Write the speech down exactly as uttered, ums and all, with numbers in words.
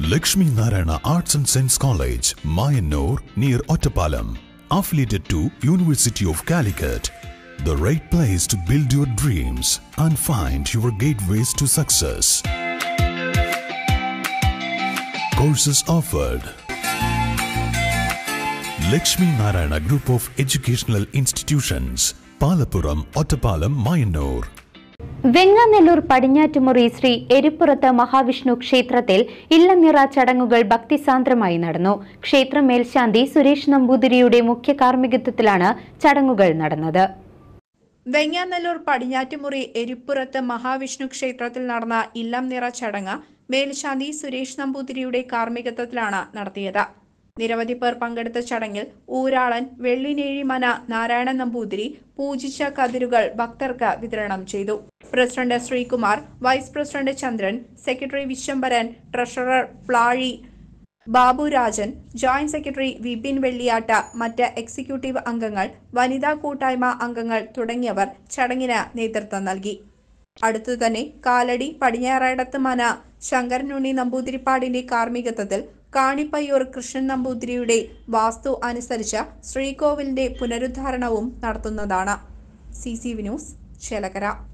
Lakshmi Narayana Arts and Science College, Mayanur, near Ottapalam. Affiliated to University of Calicut. The right place to build your dreams and find your gateways to success. Courses offered. Lakshmi Narayana Group of Educational Institutions, Palapuram, Ottapalam, Mayanur. Venganallur Padinjattumuri Shri എരിപ്പുറത്ത് Mahavishnu ക്ഷേത്രത്തിൽ ഇല്ലനിറ ചടങ്ങുകൾ ഭക്തിസാന്ദ്രമായി നടന്നു. ക്ഷേത്ര മേൽശാന്തി സുരേഷ് നമ്പൂതിരിയുടെ മുഖ്യ കാർമ്മികത്വത്തിലാണ് ചടങ്ങുകൾ നടന്നത്. വെങ്ങാനല്ലൂർ പടിഞ്ഞാറ്റുമുറി എരിപ്പുറത്ത് മഹാവിഷ്ണു ക്ഷേത്രത്തിൽ നടന്ന ഇല്ലം നിറ ചടങ്ങ് മേൽശാന്തി സുരേഷ് നമ്പൂതിരിയുടെ കാർമ്മികത്വത്തിലാണ് നടത്തിയത്. നിരവധി പേർ പങ്കെടുത്ത ചടങ്ങിൽ ഊരാളൻ വെള്ളിനേഴിമന നാരായണൻ നമ്പൂതിരി പൂജിച്ച കതിരുകൾ ഭക്തർക്ക് വിതരണം ചെയ്തു. President Sreekumar, vice president Chandran, secretary Viswambharan, treasurer Plazhi Baburajan, joint secretary Vipin Velliyatta, മറ്റ് എക്സിക്യൂട്ടീവ് അംഗങ്ങൾ, വനിതാ കൂട്ടായ്മ അംഗങ്ങൾ തുടങ്ങിയവർ ചടങ്ങിന് നേതൃത്വം നൽകി. അടുത്തുതന്നെ കാലടി പടിഞ്ഞാറേടത്ത് മന ശങ്കരനുണ്ണി നമ്പൂതിരിപ്പാടിന്റെ കാർമ്മികത്വത്തിൽ കാണിപ്പയ്യൂർ കൃഷ്ണൻ നമ്പൂതിരിയുടെ വാസ്തു അനുസരിച്ച് ശ്രീകോവിലിന്റെ പുനരുദ്ധാരണവും നടത്തുന്നതാണ്. C C V news, Chelakkara.